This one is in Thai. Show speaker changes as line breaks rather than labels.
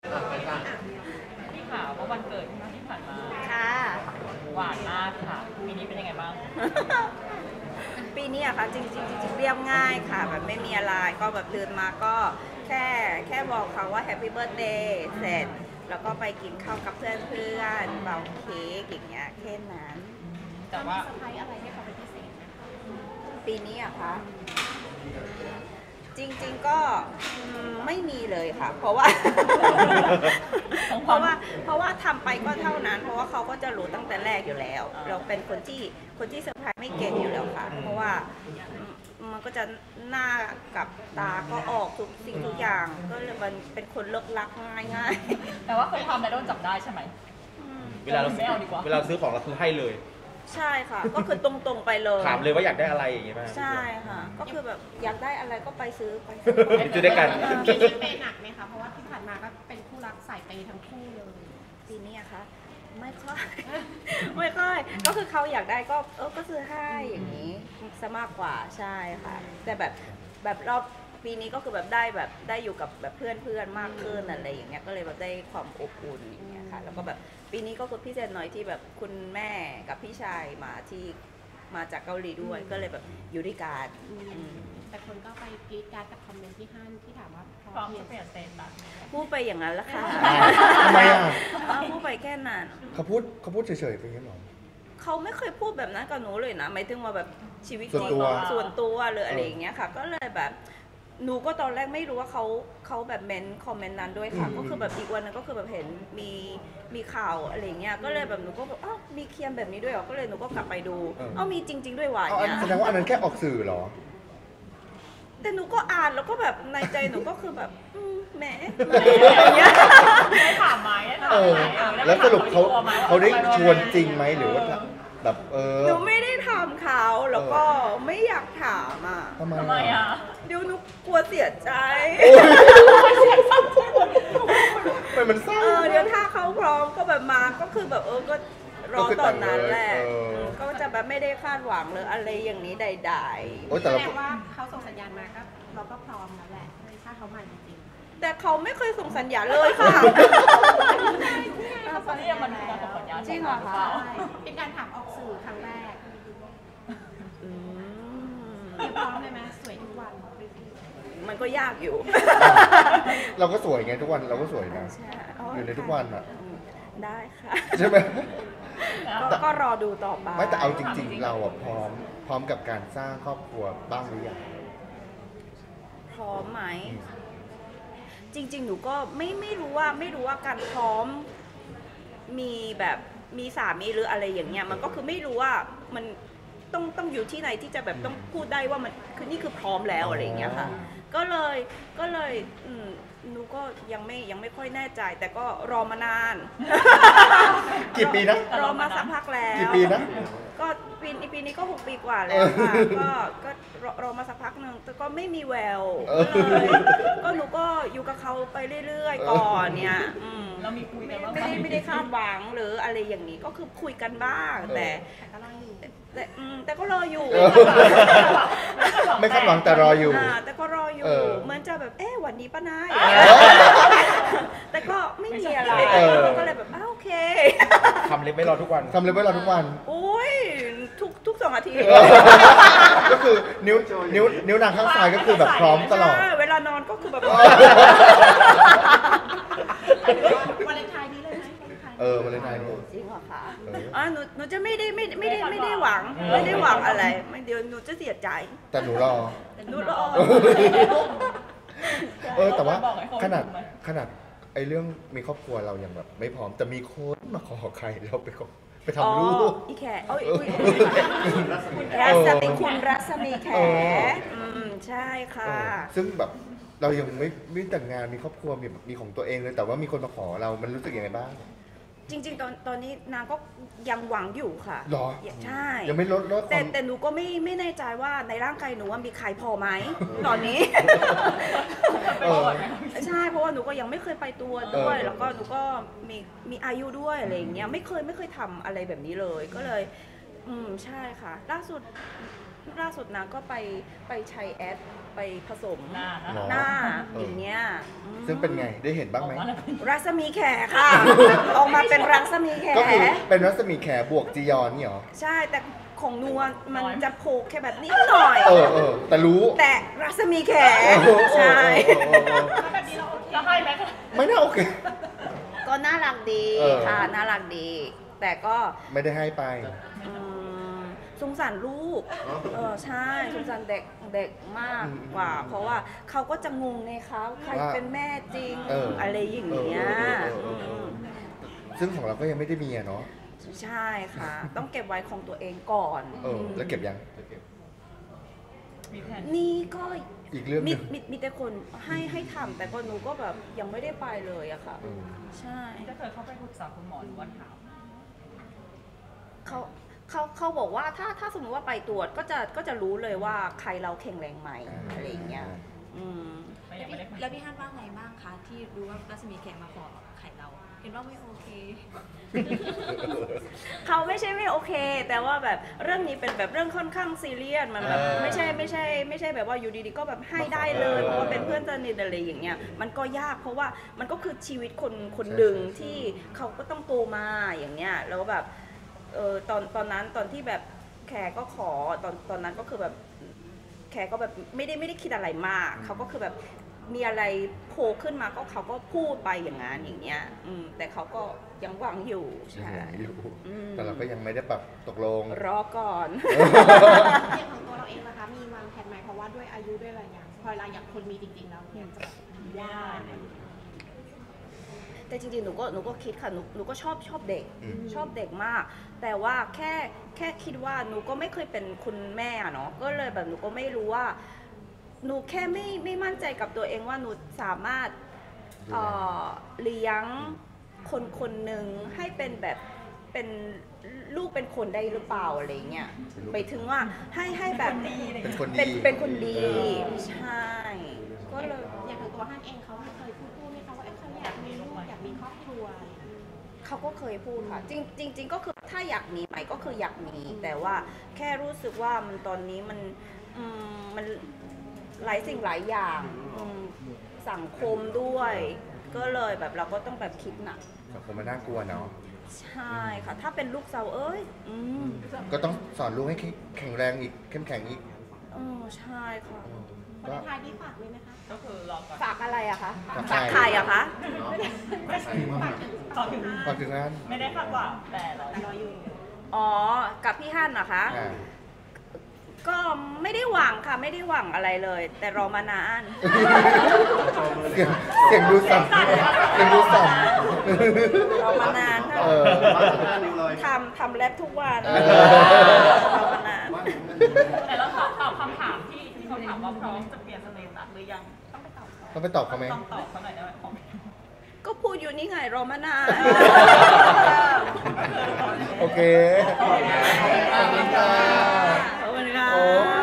พี่ข่าวว่าวันเกิดที่ผ่านมา
ค่ะ
หวานมากค่ะปีนี้เป็นยังไงบ้าง
ปีนี้อะค่ะจริงเรียบง่ายค่ะแบบไม่มีอะไรก็แบบตื่นมาก็แค่บอกเขาว่าแฮปปี้เบิร์ธเดย์เสร็จแล้วก็ไปกินข้าวกับเพื่อนเป่าเค้กอย่างเงี้ยแค่นั้น
แต่ว่า
เซอร์ไพรส์อะไรให้เขาเป็นพิเศษไหม
ปีนี้อะคะจริงก็ไม่มีเลยค่ะเพราะว่าทำไปก็เท่านั้นเพราะว่าเขาก็จะรู้ตั้งแต่แรกอยู่แล้วเราเป็นคนที่เซอร์ไพรส์ไม่เก่งอยู่แล้วค่ะเพราะว่ามันก็จะหน้ากับตาก็ออกทุกสิ่งทุกอย่างก็เลยมันเป็นคนเลิกลักง่าย
แต่ว่าเคยทำแล้วโดนจับได้ใช่ไหม
เวลาเรา
ไม่เอาดีกว่า
เวลาซื้อของเราคือให้เลย
ใช่ค่ะก็คือตรงไปเลย
ถามเลยว่าอยากได้อะไรอย่างเงี้ยไหม
ใช่ค่ะก็คือแบบอยากได้อะไรก็ไปซื้อ
ซื้อด้วยกัน
ปีนี้เปย์หนักไหมคะเพราะว่าที่ผ่านมาก็เป็นคู่รักสายเปย์ทั้งคู่เลย
ปีนี้อะคะไม่ค่อยก็คือเขาอยากได้ก็ซื้อให้อย่างนี้ซะมากกว่าใช่ค่ะแต่แบบรอบปีนี้ก็คือแบบได้อยู่กับแบบเพื่อนมากขึ้นอะไรอย่างเงี้ยก็เลยแบบได้ความอบอุ่นอย่างเงี้ยค่ะแล้วก็แบบปีนี้ก็คือพิเศษหน่อยที่แบบคุณแม่กับพี่ชายมาจากเกาหลีด้วยก็เลยแบบอยู่ด้วยกัน
แต่คนก็ไปกรี๊ดการ์ดกับคอมเมนต์ที่ฮั่นที่ถามว่า
พร้อมจะเปลี่ยนเซนต์
พูดไปอย่างนั้นละค่ะ
ทำไมอ่ะ
พูดไปแค่นั้น
เขาพูดเฉยๆเป็นงั้นหรอ
เขาไม่เคยพูดแบบนั้นกับหนูเลยนะหมายถึงว่าแบบชีวิต
ส่
วนตัวหรืออะไรอย่างเงี้ยค่ะก็เลยแบบหนูก็ตอนแรกไม่รู้ว่าเขาแบบคอมเมนต์นั้นด้วยค่ะก็คือแบบอีกวันนึงก็คือแบบเห็นมีข่าวอะไรเงี้ยก็เลยแบบหนูก็แบบอ้าวมีเคียนแบบนี้ด้วยเหรอก็เลยหนูก็กลับไปดูอ้าวมีจริงๆด้วยว่ะเนี่ย
แสดงว่าอันนั้นแค่ออกสื่อเหรอ
แต่หนูก็อ่านแล้วก็แบบในใจหนูก็คือแบบแหมอย่างเงี้ย
ได้ถามไหม
แล้วสรุปเขาได้ชวนจริงไหมหรือว่าแบบ
หนูไม่ได้ถามเขาแล้วก็ไม่อยากถามอ่ะ
ทำไมอ่ะ
เดี๋ยวหนูกลัวเสียใจ
มันเศร้า
เดี๋ยวถ้าเขาพร้อมก็แบบมาก็คือแบบก็รอตอนนั้นแหละก็จะแบบไม่ได้คาดหวังเลยอะไรอย่างนี้ใด
ๆแสดงว่าเขาส่งสัญญาณมาก็เราก็พร้อมแล้วแหละถ้าเขามาจริง
ๆแต่เขาไม่เคยส่งสัญญาณเลยค่ะ
ตอนนี้มันมีการส่งสัญญาณ
จริงเหรอคะ
เป็นการถามออกสื่อครั้งแรกพร้อมเลยไหมสวยทุกวัน
มันก็ยากอยู่
เราก็สวยไงทุกวันเราก็สวยนะอยู่ในทุกวันอ่ะ
ได้ค่ะ
ใช่ไหม
ก็รอดูต่อไป
ไม่แต่เอาจริงๆเราอ่ะพร้อมกับการสร้างครอบครัวบ้างหรือยัง
พร้อมไหมจริงๆหนูก็ไม่รู้ว่าการพร้อมมีแบบมีสามีหรืออะไรอย่างเงี้ยมันก็คือไม่รู้ว่ามันต้องอยู่ที่ไหนที่จะแบบต้องพูดได้ว่ามันคือนี่คือพร้อมแล้วอะไรอย่างเงี้ยค่ะก็เลยหนูก็ยังไม่ค่อยแน่ใจแต่ก็รอมานาน
กี่ปีนะ
รอมาสักพักแล้ว
กี่ปีนะ
ก็ปีนี้ก็6 ปีกว่าแล้วค่ะก็รอมาสักพักหนึ่งแต่ก็ไม่มีแววเลยก็หนูก็อยู่กับเขาไปเรื่อยๆก่อนเนี่ย
เรามีคุยกันว่า
ไม่ได้คาดหวังหรืออะไรอย่างนี้ก็คือคุยกันบ้างแต่ก็รออยู่
ไม่คาดหวังแต่รออยู่
แต่ก็รออยู่เหมือนจะแบบวันนี้ป้านายแต่ก็ไม่มีอะไรก็เลยแบบโอเค
ทำเล็บไม่รอทุกวัน
โอ้ยทุก2 อาทิตย์
ก็คือนิ้วนางข้างซ้ายก็คือแบบพร้อมตลอด
เวลานอนก็คือแบบ
วาเลนไทน์นี้เลยไหม
วาเลนไทน์
จริงเหรอคะหนูจะไม่ได้หวังอะไรไม่เดี๋ยวหนูจะเสียใจ
แต่หนูรอแต่ว่าขนาดไอ้เรื่องมีครอบครัวเรายังแบบไม่พร้อมแต่มีคนมาขอใครเราไปทำลูก
อีแขคุณรัศมีแขใช่ค่ะ
ซึ่งแบบเรายังไม่แต่งงานมีครอบครัวมีของตัวเองเลยแต่ว่ามีคนมาขอเรามันรู้สึกยังไงบ้าง
จริงๆตอนนี้นางก็ยังหวังอยู่ค่ะ
หรอ
ใช่
ยังไม่ลด
แต่หนูก็ไม่แน่ใจว่าในร่างกายหนูว่ามีใครพอไหมตอนนี้ใช่เพราะว่าหนูก็ยังไม่เคยไปตัวด้วยแล้วก็หนูก็มีอายุด้วยอะไรอย่างเงี้ยไม่เคยทำอะไรแบบนี้เลยก็เลยใช่ค่ะล่าสุดนางก็ไปใช้แอดไปผสมหน้าอย่างเงี้ย
ซึ่งเป็นไงได้เห็นบ้างไหม
รัศมีแขค่ะ ออกมาเป็นรัศมีแข
ก็คือเป็นรัศมีแขบวกจียอนนี่เหรอ
ใช่แต่ของนัวมันจะโผล่แค่แบบนิดหน่อย
แต่รู้
แต่รัศมีแขใช่
ถ้าแบบนี้เราให้ไหม
ไม่น่าโอเค
ก็น่ารักดี
เออ
ค่ะน่ารักดี แต่ก็
ไม่ได้ให้ไป
อืมสงสารลูกใช่สงสารเด็กมากกว่า เพราะว่าเขาก็จะงงในเขาใคร
ว่า
เป็นแม่จริง
อะไร
อย่างเงี้ย
ซึ่งของเราก็ยังไม่ได้มีอะเนาะ
ใช่ค่ะ ต้องเก็บไว้ของตัวเองก่อน
แล้วเก็บยัง
มีแผน
นี่ก็
อีกเรื่องห
มี
นึง
มีแต่คนให้ทำแต่ก็หนูก็แบบยังไม่ได้ไปเลยอะค่ะ ใช่
จะเคยเข้าไปปรึกษาคุณหมอหรือว่าถาม
เขาบอกว่าถ้าสมมติว่าไปตรวจก็จะรู้เลยว่าใครเราแข็งแรงไหมอะไรอย่างเงี้ยอืม
แล้วพี่ฮั่นว่าไงบ้างคะที่รู้ว่ารัศมีแขมาขอไข่เรา เห็นว่าไม่โอเค
เขาไม่ใช่ไม่โอเค แต่ว่าแบบเรื่องนี้เป็นแบบเรื่องค่อนข้างซีเรียสมันแบบไม่ใช่แบบว่าอยู่ดีๆก็แบบให้ได้เลยเพราะว่าเป็นเพื่อนสนิทอะไรอย่างเงี้ยมันก็ยากเพราะว่ามันก็คือชีวิตคนหนึ่งที่เขาก็ต้องโตมาอย่างเงี้ยแล้วแบบตอนนั้นตอนที่แบบแขกก็ขอตอนนั้นก็คือแบบแขกก็แบบไม่ได้คิดอะไรมากเขาก็คือแบบมีอะไรโผล่ขึ้นมาก็เขาก็พูดไปอย่างนั้นอย่างเงี้ยแต่เขาก็ยังหวังอยู่ใช่
อยู่แต่เราก็ยังไม่ได้ปรับตกลง
รอก่อน
อย่างของตัวเราเองนะคะมีวางแผนไหมเพราะว่าด้วยอายุด้วยอะไรอย่างพอเราอยากคนมีจริงๆแล้วเนี่ยจะแบบยาก
แต่จริงๆหนูก็คิดค่ะหนูก็ชอบเด็ก ชอบเด็กมาก แต่ว่าแค่คิดว่าหนูก็ไม่เคยเป็นคุณแม่อะเนาะก็เลยแบบหนูก็ไม่รู้ว่า หนูแค่ไม่มั่นใจกับตัวเองว่าหนูสามารถเลี้ยงคนหนึ่งให้เป็นแบบเป็นลูกเป็นคนได้หรือเปล่าอะไรเงี้ยไปถึงว่าให้แบบ
เป็นคนดี
เป็นคนดีใช่ก็เลย
อย่างของตัวฮั่นเองเขาเคยพูดไหมคะว่าเขาอยากมีลูกอยากมีครอบครัว
เขาก็เคยพูดค่ะจริงๆก็คือถ้าอยากมีไหมก็คืออยากมี แต่ว่าแค่รู้สึกว่ามันตอนนี้มันหลายสิ่งหลายอย่างสังคมด้วย ก็เลยแบบเราก็ต้องแบบคิดหนัก
สังคมมันน่ากลัวเนาะ
ใช่ค่ะ ถ้าเป็นลูกสาว
ก็ต้องสอนลูกให้แข็งแรงอีกเข้มแข็งอีก
ใช่ค่ะ
วันท้ายนี้ฝากเลยไหมคะ
ก็คือรอก่อน
ฝากอะไรอะคะ
ฝาก
ฝากใครอะคะ
ต่อถึง
ฝากถึงงาน
ไม่ได้คาดหวังแต่รอ
รออยู่
อ๋อกับพี่ฮั่นนะคะ ก็ไม่ได้หวังค่ะไม่ได้หวังอะไรเลย แต่รอมานาน
เสียงดูสั่นเสียงดูสั่น
รอมานานค่ะทำแรปทุกวันรอมานาน
แต่เราตอบคำถามที่เขาถามว่าพร้อมจะเปลี่ยนสเตตัสหรือยังต้องไปตอบเขา
ต้องไปตอบเขาไหม
ต้องตอบเขาหน่อยได้ไหมของ
ก็พูดอยู่นี่ไงรอมานาน
โอเค ขอบคุณค่ะ
ขอบคุณค่ะ
โอ้